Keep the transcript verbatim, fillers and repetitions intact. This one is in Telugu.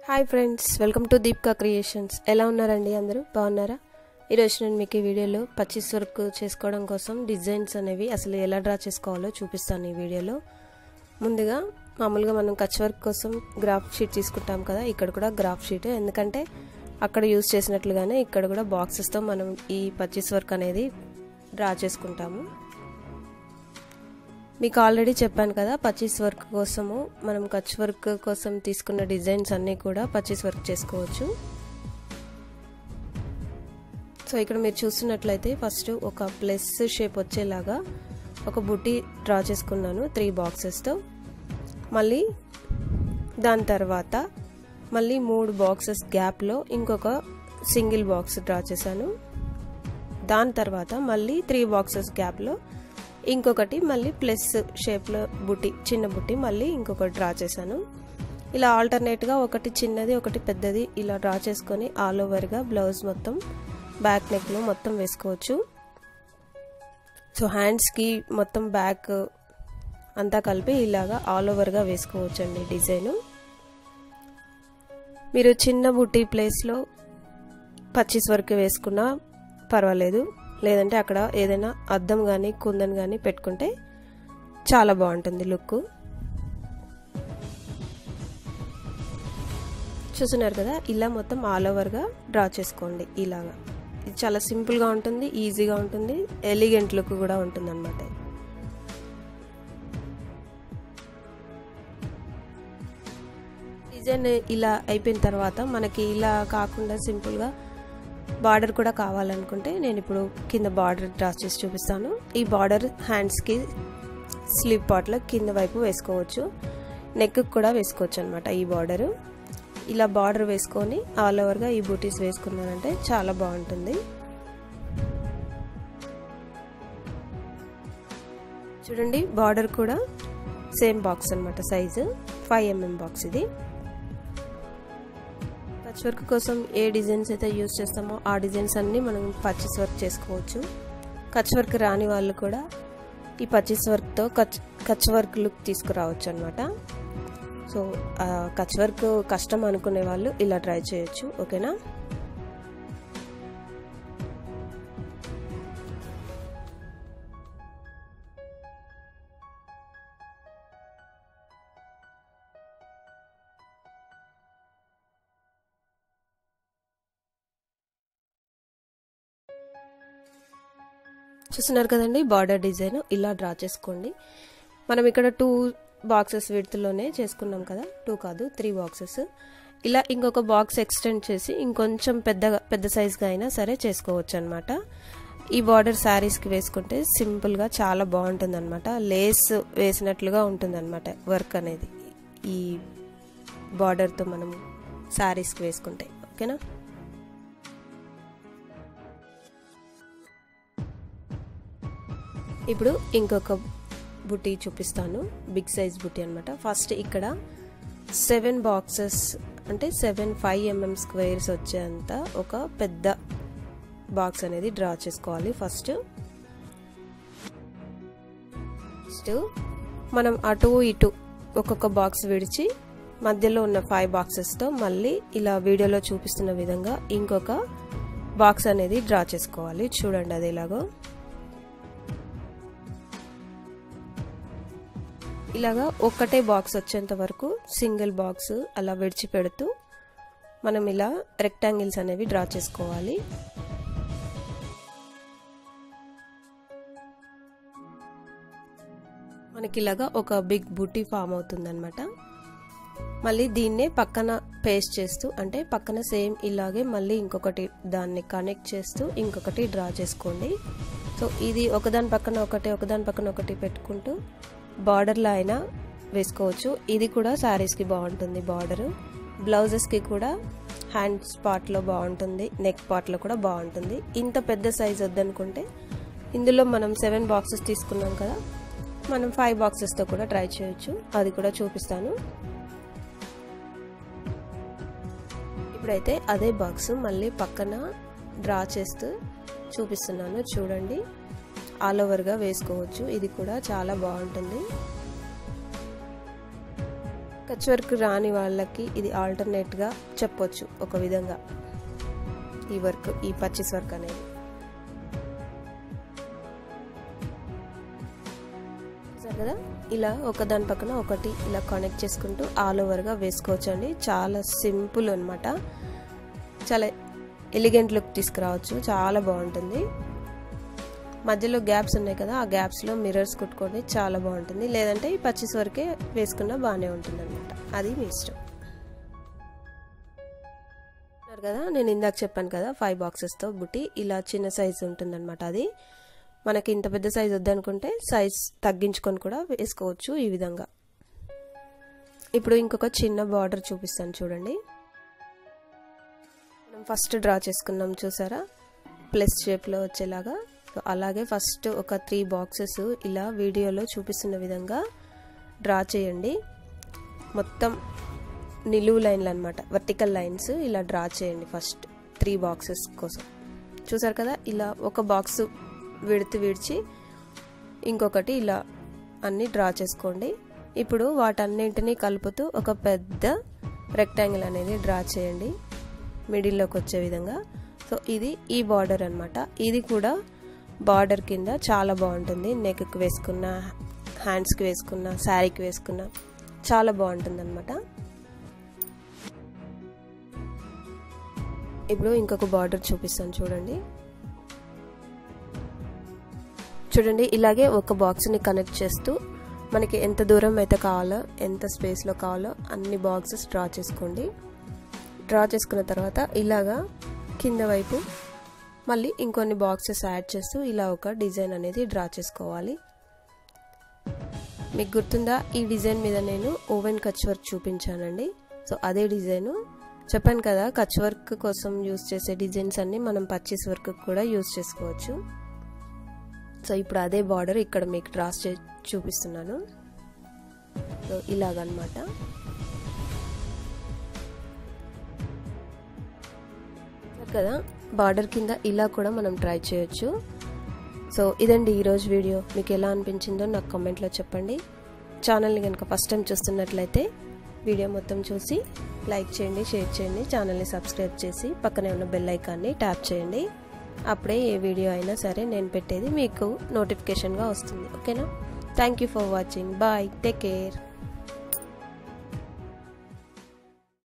Hi friends, welcome to Deepika creations. ఎలా ఉన్నారండి? అందరూ బాగున్నారా? ఈరోజు నేను మీకు ఈ వీడియోలో పచ్చిస్ వర్క్ చేసుకోవడం కోసం డిజైన్స్ అనేవి అసలు ఎలా డ్రా చేసుకోవాలో చూపిస్తాను ఈ వీడియోలో. ముందుగా మామూలుగా మనం కచ్ వర్క్ కోసం గ్రాఫ్ షీట్ తీసుకుంటాం కదా, ఇక్కడ కూడా గ్రాఫ్ షీట్. ఎందుకంటే అక్కడ యూజ్ చేసినట్లుగానే ఇక్కడ కూడా బాక్సెస్తో మనం ఈ పచ్చిస్ వర్క్ అనేది డ్రా చేసుకుంటాము. మీకు ఆల్రెడీ చెప్పాను కదా, పచ్చిస్ వర్క్ కోసము మనం కచ్ వర్క్ కోసం తీసుకున్న డిజైన్స్ అన్నీ కూడా పచ్చిస్ వర్క్ చేసుకోవచ్చు. సో ఇక్కడ మీరు చూస్తున్నట్లయితే ఫస్ట్ ఒక ప్లస్ షేప్ వచ్చేలాగా ఒక బుట్టి డ్రా చేసుకున్నాను త్రీ బాక్సెస్తో. మళ్ళీ దాని తర్వాత మళ్ళీ మూడు బాక్సెస్ గ్యాప్లో ఇంకొక సింగిల్ బాక్స్ డ్రా చేశాను. దాని తర్వాత మళ్ళీ త్రీ బాక్సెస్ గ్యాప్లో ఇంకొకటి మళ్ళీ ప్లస్ షేప్లో బుట్టి, చిన్న బుట్టి మళ్ళీ ఇంకొకటి డ్రా చేశాను. ఇలా ఆల్టర్నేట్గా ఒకటి చిన్నది ఒకటి పెద్దది ఇలా డ్రా చేసుకొని ఆల్ ఓవర్గా బ్లౌజ్ మొత్తం బ్యాక్ నెక్లో మొత్తం వేసుకోవచ్చు. సో హ్యాండ్స్కి మొత్తం బ్యాక్ అంతా కలిపి ఇలాగా ఆల్ ఓవర్గా వేసుకోవచ్చు అండి డిజైను. మీరు చిన్న బుట్టి ప్లేస్లో పచ్చిస్ వర్క్ వేసుకున్నా పర్వాలేదు, లేదంటే అక్కడ ఏదైనా అద్దం కానీ కుందన్ కానీ పెట్టుకుంటే చాలా బాగుంటుంది లుక్. చూస్తున్నారు కదా, ఇలా మొత్తం ఆల్ ఓవర్గా డ్రా చేసుకోండి. ఇలాగా ఇది చాలా సింపుల్గా ఉంటుంది, ఈజీగా ఉంటుంది, ఎలిగెంట్ లుక్ కూడా ఉంటుంది అన్నమాట. డిజైన్ ఇలా అయిపోయిన తర్వాత మనకి ఇలా కాకుండా సింపుల్గా బార్డర్ కూడా కావాలనుకుంటే నేను ఇప్పుడు కింద బార్డర్ డ్రా చేసి చూపిస్తాను. ఈ బార్డర్ హ్యాండ్స్కి స్లీవ్ పార్ట్లో కింద వైపు వేసుకోవచ్చు, నెక్ కూడా వేసుకోవచ్చు అనమాట. ఈ బార్డరు ఇలా బార్డర్ వేసుకొని ఆల్ ఓవర్గా ఈ బూటీస్ వేసుకున్నానంటే చాలా బాగుంటుంది. చూడండి, బార్డర్ కూడా సేమ్ బాక్స్ అనమాట, సైజు ఫైవ్ ఎంఎం బాక్స్ ఇది. కచ్ వర్క్ కోసం ఏ డిజైన్స్ అయితే యూజ్ చేస్తామో ఆ డిజైన్స్ అన్నీ మనం పచ్చిస్ వర్క్ చేసుకోవచ్చు. కచ్ వర్క్ రాని వాళ్ళు కూడా ఈ పచ్చిస్ వర్క్తో కచ్ కచ్ వర్క్ లుక్ తీసుకురావచ్చు అనమాట. సో కచ్ వర్క్ కష్టం అనుకునే వాళ్ళు ఇలా ట్రై చేయొచ్చు. ఓకేనా? చూస్తున్నారు కదండి, బార్డర్ డిజైన్ ఇలా డ్రా చేసుకోండి. మనం ఇక్కడ టూ బాక్సెస్ విడ్త్లోనే చేసుకున్నాం కదా, టూ కాదు త్రీ బాక్సెస్. ఇలా ఇంకొక బాక్స్ ఎక్స్టెండ్ చేసి ఇంకొంచెం పెద్దగా పెద్ద సైజ్గా అయినా సరే చేసుకోవచ్చు అనమాట. ఈ బార్డర్ శారీస్కి వేసుకుంటే సింపుల్గా చాలా బాగుంటుంది అనమాట. లేస్ వేసినట్లుగా ఉంటుంది అనమాట వర్క్ అనేది ఈ బార్డర్తో మనం శారీస్కి వేసుకుంటే. ఓకేనా? ఇప్పుడు ఇంకొక బుట్టి చూపిస్తాను, బిగ్ సైజ్ బుట్టి అనమాట. ఫస్ట్ ఇక్కడ సెవెన్ బాక్సెస్ అంటే సెవెన్ ఫైవ్ ఎంఎం స్క్వేర్స్ వచ్చేంత ఒక పెద్ద బాక్స్ అనేది డ్రా చేసుకోవాలి. ఫస్ట్ ఫస్ట్ మనం అటు ఇటు ఒక్కొక్క బాక్స్ విడిచి మధ్యలో ఉన్న ఫైవ్ బాక్సెస్తో మళ్ళీ ఇలా వీడియోలో చూపిస్తున్న విధంగా ఇంకొక బాక్స్ అనేది డ్రా చేసుకోవాలి. చూడండి అది ఎలాగో. ఇలాగా ఒక్కటే బాక్స్ వచ్చేంత వరకు సింగిల్ బాక్స్ అలా విడిచిపెడుతూ మనం ఇలా రెక్టాంగిల్స్ అనేవి డ్రా చేసుకోవాలి. మనకి ఇలాగా ఒక బిగ్ బూటీ ఫామ్ అవుతుంది అనమాట. మళ్ళీ దీన్నే పక్కన పేస్ట్ చేస్తూ అంటే పక్కన సేమ్ ఇలాగే మళ్ళీ ఇంకొకటి దాన్ని కనెక్ట్ చేస్తూ ఇంకొకటి డ్రా చేసుకోండి. సో ఇది ఒకదాని పక్కన ఒకటి ఒకదాని పక్కన ఒకటి పెట్టుకుంటూ బార్డర్లో అయినా వేసుకోవచ్చు. ఇది కూడా శారీస్కి బాగుంటుంది బార్డరు, బ్లౌజెస్కి కూడా హ్యాండ్స్ పార్ట్లో బాగుంటుంది, నెక్ పార్ట్లో కూడా బాగుంటుంది. ఇంత పెద్ద సైజ్ వద్దనుకుంటే ఇందులో మనం సెవెన్ బాక్సెస్ తీసుకున్నాం కదా, మనం ఫైవ్ బాక్సెస్తో కూడా ట్రై చేయొచ్చు, అది కూడా చూపిస్తాను. ఇప్పుడైతే అదే బాక్స్ మళ్ళీ పక్కన డ్రా చేస్తూ చూపిస్తున్నాను. చూడండి, ఆల్ ఓవర్గా వేసుకోవచ్చు, ఇది కూడా చాలా బాగుంటుంది. కచ్ వర్క్ రాని వాళ్ళకి ఇది ఆల్టర్నేట్గా చెప్పొచ్చు ఒక విధంగా ఈ వర్క్, ఈ పర్చేస్ వర్క్ అనేది. సరే కదా, ఇలా ఒక దాని పక్కన ఒకటి ఇలా కనెక్ట్ చేసుకుంటూ ఆల్ ఓవర్గా వేసుకోవచ్చు అండి. చాలా సింపుల్ అనమాట, చాలా ఎలిగెంట్ లుక్ తీసుకురావచ్చు, చాలా బాగుంటుంది. మధ్యలో గ్యాప్స్ ఉన్నాయి కదా, ఆ గ్యాప్స్లో మిర్రర్స్ కుట్టుకోండి, చాలా బాగుంటుంది. లేదంటే ఈ పర్చేస్ వరకే వేసుకున్నా బాగానే ఉంటుంది అనమాట, అది మీ ఇష్టం కదా. నేను ఇందాక చెప్పాను కదా ఫైవ్ బాక్సెస్తో బుట్టి, ఇలా చిన్న సైజు ఉంటుందన్నమాట. అది మనకి ఇంత పెద్ద సైజు వద్దనుకుంటే సైజ్ తగ్గించుకొని కూడా వేసుకోవచ్చు ఈ విధంగా. ఇప్పుడు ఇంకొక చిన్న బార్డర్ చూపిస్తాను చూడండి. మనం ఫస్ట్ డ్రా చేసుకున్నాం చూసారా, ప్లస్ షేప్లో వచ్చేలాగా. సో అలాగే ఫస్ట్ ఒక త్రీ బాక్సెస్ ఇలా వీడియోలో చూపిస్తున్న విధంగా డ్రా చేయండి. మొత్తం నిలువు లైన్లు అనమాట, వర్టికల్ లైన్స్ ఇలా డ్రా చేయండి ఫస్ట్ త్రీ బాక్సెస్ కోసం. చూసారు కదా, ఇలా ఒక బాక్స్ విడిచి విడిచి ఇంకొకటి ఇలా అన్నీ డ్రా చేసుకోండి. ఇప్పుడు వాటన్నింటినీ కలుపుతూ ఒక పెద్ద రెక్టాంగిల్ అనేది డ్రా చేయండి మిడిల్లోకి వచ్చే విధంగా. సో ఇది ఈ బార్డర్ అనమాట. ఇది కూడా బార్డర్ కింద చాలా బాగుంటుంది. నెక్కి వేసుకున్న, హ్యాండ్స్కి వేసుకున్న, శారీకి వేసుకున్న చాలా బాగుంటుంది అనమాట. ఇప్పుడు ఇంకొక బార్డర్ చూపిస్తాను చూడండి. చూడండి ఇలాగే ఒక బాక్స్ని కనెక్ట్ చేస్తూ మనకి ఎంత దూరం అయితే కావాలో, ఎంత స్పేస్లో కావాలో అన్ని బాక్సెస్ డ్రా చేసుకోండి. డ్రా చేసుకున్న తర్వాత ఇలాగా కింద వైపు మళ్ళీ ఇంకొన్ని బాక్సెస్ యాడ్ చేస్తూ ఇలా ఒక డిజైన్ అనేది డ్రా చేసుకోవాలి. మీకు గుర్తుందా, ఈ డిజైన్ మీద నేను ఓవెన్ కచ్ వర్క్ చూపించానండి. సో అదే డిజైను చెప్పాను కదా, కచ్ వర్క్ కోసం యూజ్ చేసే డిజైన్స్ అన్ని మనం పర్చేస్ వర్క్ కూడా యూజ్ చేసుకోవచ్చు. సో ఇప్పుడు అదే బార్డర్ ఇక్కడ మీకు డ్రా చే చూపిస్తున్నాను. సో ఇలాగనమాట. కదా, బార్డర్ కింద ఇలా కూడా మనం ట్రై చేయొచ్చు. సో ఇదండి ఈరోజు వీడియో. మీకు ఎలా అనిపించిందో నాకు కామెంట్లో చెప్పండి. ఛానల్ని కనుక ఫస్ట్ టైం చూస్తున్నట్లయితే వీడియో మొత్తం చూసి లైక్ చేయండి, షేర్ చేయండి, ఛానల్ని సబ్స్క్రైబ్ చేసి పక్కనే ఉన్న బెల్ ఐకాన్ని ట్యాప్ చేయండి. అప్పుడే ఏ వీడియో అయినా సరే నేను పెట్టేది మీకు నోటిఫికేషన్గా వస్తుంది. ఓకేనా? Thank you for watching. Bye, take care.